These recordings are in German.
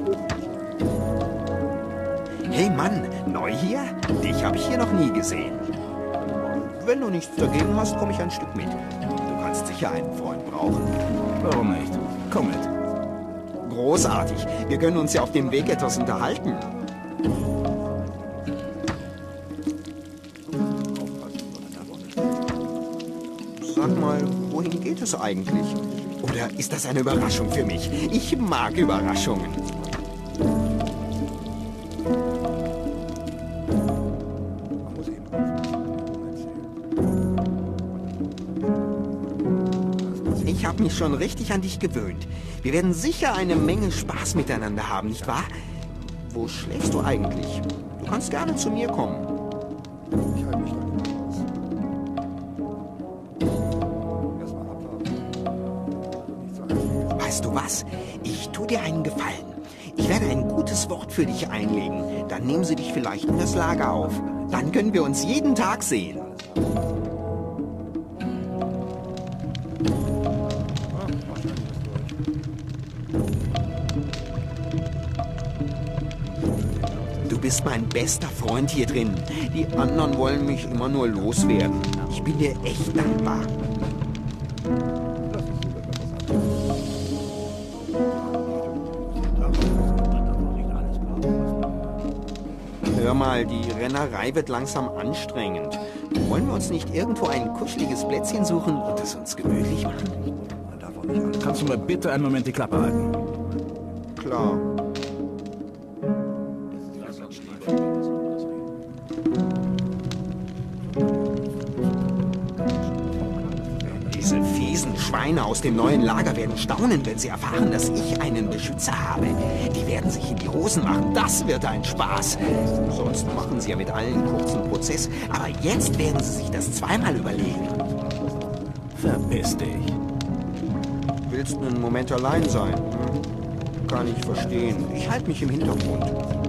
Hey Mann, neu hier? Dich habe ich hier noch nie gesehen. Wenn du nichts dagegen hast, komme ich ein Stück mit. Du kannst sicher einen Freund brauchen. Warum nicht? Komm mit. Großartig. Wir können uns ja auf dem Weg etwas unterhalten. Sag mal, wohin geht es eigentlich? Oder ist das eine Überraschung für mich? Ich mag Überraschungen. Ich habe mich schon richtig an dich gewöhnt. Wir werden sicher eine Menge Spaß miteinander haben, nicht wahr? Wo schläfst du eigentlich? Du kannst gerne zu mir kommen. Ich halte mich da nicht raus. Erstmal abwarten. Nicht so einfach. Weißt du was? Ich tu dir einen Gefallen. Ich werde ein gutes Wort für dich einlegen. Dann nehmen sie dich vielleicht in das Lager auf. Dann können wir uns jeden Tag sehen. Du bist mein bester Freund hier drin. Die anderen wollen mich immer nur loswerden. Ich bin dir echt dankbar. Hör mal, die Rennerei wird langsam anstrengend. Wollen wir uns nicht irgendwo ein kuscheliges Plätzchen suchen und es uns gemütlich machen? Kannst du mir bitte einen Moment die Klappe halten? Klar. Diese fiesen Schweine aus dem neuen Lager werden staunen, wenn sie erfahren, dass ich einen Beschützer habe. Die werden sich in die Hosen machen. Das wird ein Spaß. Sonst machen sie ja mit allen kurzen Prozess. Aber jetzt werden sie sich das zweimal überlegen. Verpiss dich. Willst einen Moment allein sein? Hm? Kann ich verstehen. Ich halte mich im Hintergrund.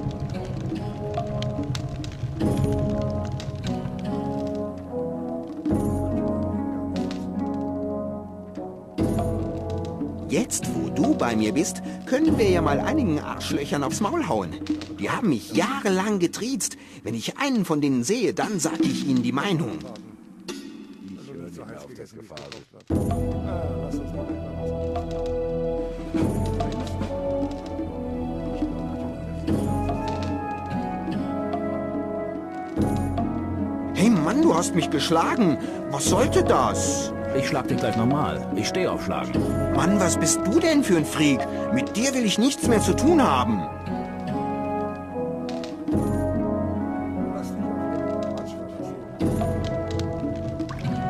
Jetzt, wo du bei mir bist, können wir ja mal einigen Arschlöchern aufs Maul hauen. Die haben mich jahrelang getriezt. Wenn ich einen von denen sehe, dann sag ich ihnen die Meinung. Also nicht so heiß gegessen wie Fruchtblatt. Lass uns mal Hey Mann, du hast mich geschlagen. Was sollte das? Ich schlag dich gleich nochmal. Ich stehe auf Schlagen. Mann, was bist du denn für ein Freak? Mit dir will ich nichts mehr zu tun haben. lass dich auf den Quatsch verlassen.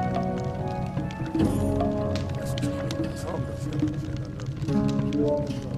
Lass uns mal sorgen, dass wir etwas ändern dürfen.